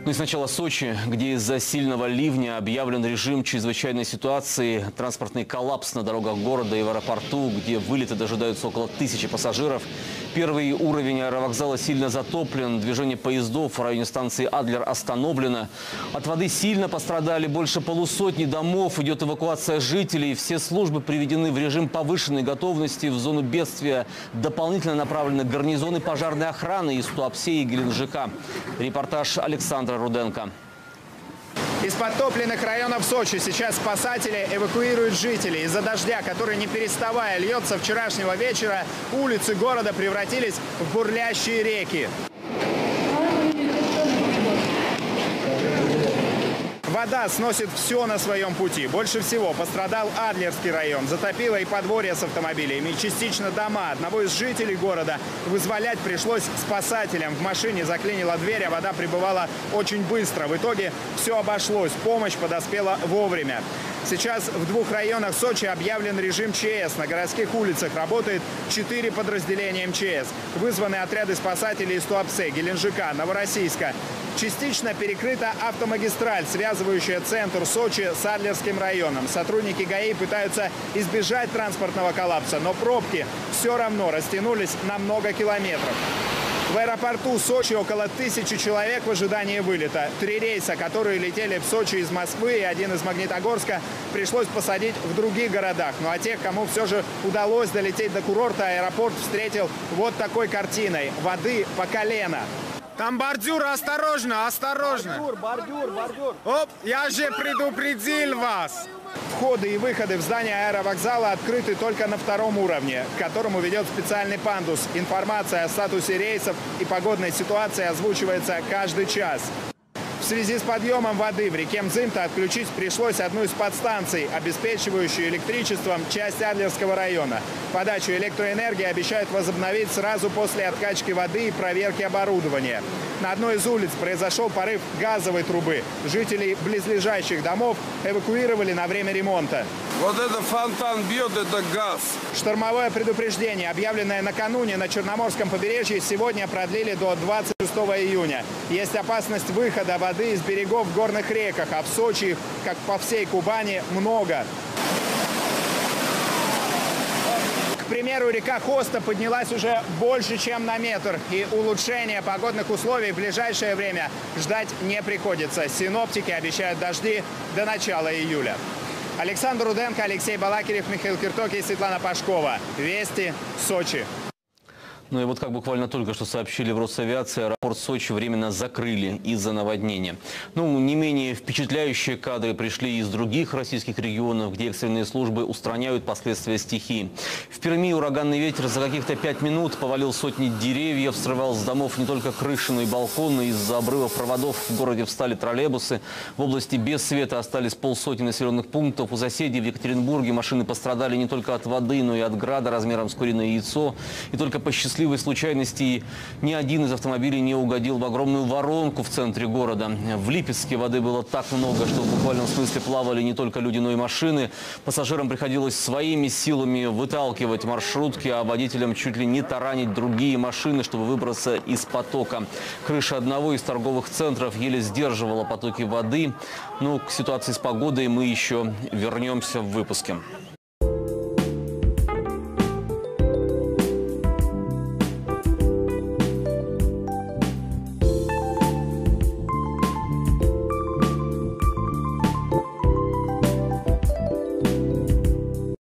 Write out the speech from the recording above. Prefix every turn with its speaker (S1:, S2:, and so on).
S1: Ну и сначала Сочи, где из-за сильного ливня объявлен режим чрезвычайной ситуации. Транспортный коллапс на дорогах города и в аэропорту, где вылеты дожидаются около 1000 пассажиров. Первый уровень аэровокзала сильно затоплен. Движение поездов в районе станции Адлер остановлено. От воды сильно пострадали больше полусотни домов. Идет эвакуация жителей. Все службы приведены в режим повышенной готовности. В зону бедствия дополнительно направлены гарнизоны пожарной охраны из Туапсе и Геленджика. Репортаж Александра Руденко.
S2: Из подтопленных районов Сочи сейчас спасатели эвакуируют жителей. Из-за дождя, который не переставая льется вчерашнего вечера, улицы города превратились в бурлящие реки. Вода сносит все на своем пути. Больше всего пострадал Адлерский район. Затопило и подворье с автомобилями, и частично дома. Одного из жителей города вызволять пришлось спасателям. В машине заклинила дверь, а вода прибывала очень быстро. В итоге все обошлось. Помощь подоспела вовремя. Сейчас в 2 районах Сочи объявлен режим ЧС. На городских улицах работает 4 подразделения МЧС. Вызваны отряды спасателей из Туапсе, Геленджика, Новороссийска. Частично перекрыта автомагистраль, связывающая центр Сочи с Адлерским районом. Сотрудники ГАИ пытаются избежать транспортного коллапса, но пробки все равно растянулись на много километров. В аэропорту Сочи около 1000 человек в ожидании вылета. 3 рейса, которые летели в Сочи из Москвы и 1 из Магнитогорска, пришлось посадить в других городах. Ну а тех, кому все же удалось долететь до курорта, аэропорт встретил вот такой картиной. Воды по колено. Там бордюр, осторожно, осторожно. Бордюр. Оп, я же предупредил вас. Входы и выходы в здание аэровокзала открыты только на 2-м уровне, к которому ведет специальный пандус. Информация о статусе рейсов и погодной ситуации озвучивается каждый час. В связи с подъемом воды в реке Мзымта отключить пришлось одну из подстанций, обеспечивающую электричеством часть Адлерского района. Подачу электроэнергии обещают возобновить сразу после откачки воды и проверки оборудования. На одной из улиц произошел порыв газовой трубы. Жителей близлежащих домов эвакуировали на время ремонта.
S3: Вот это фонтан бьет, это газ.
S2: Штормовое предупреждение, объявленное накануне на Черноморском побережье, сегодня продлили до 26 июня. Есть опасность выхода воды из берегов в горных реках, а в Сочи, как по всей Кубани, много. К примеру, река Хоста поднялась уже больше, чем на метр. И улучшения погодных условий в ближайшее время ждать не приходится. Синоптики обещают дожди до начала июля. Александр Руденко, Алексей Балакирев, Михаил Киртоки и Светлана Пашкова. Вести, Сочи.
S1: Ну и вот как буквально только что сообщили в Росавиации, аэропорт Сочи временно закрыли из-за наводнения. Ну, не менее впечатляющие кадры пришли из других российских регионов, где экстренные службы устраняют последствия стихии. В Перми ураганный ветер за каких-то 5 минут повалил сотни деревьев, срывал с домов не только крыши, но и балконы. Из-за обрывов проводов в городе встали троллейбусы. В области без света остались полсотни населенных пунктов. У соседей в Екатеринбурге машины пострадали не только от воды, но и от града размером с куриное яйцо. И только по счастливой случайности ни один из автомобилей не угодил в огромную воронку в центре города. В Липецке воды было так много, что в буквальном смысле плавали не только люди, но и машины. Пассажирам приходилось своими силами выталкивать маршрутки, а водителям чуть ли не таранить другие машины, чтобы выбраться из потока. Крыша одного из торговых центров еле сдерживала потоки воды. Ну, к ситуации с погодой мы еще вернемся в выпуске.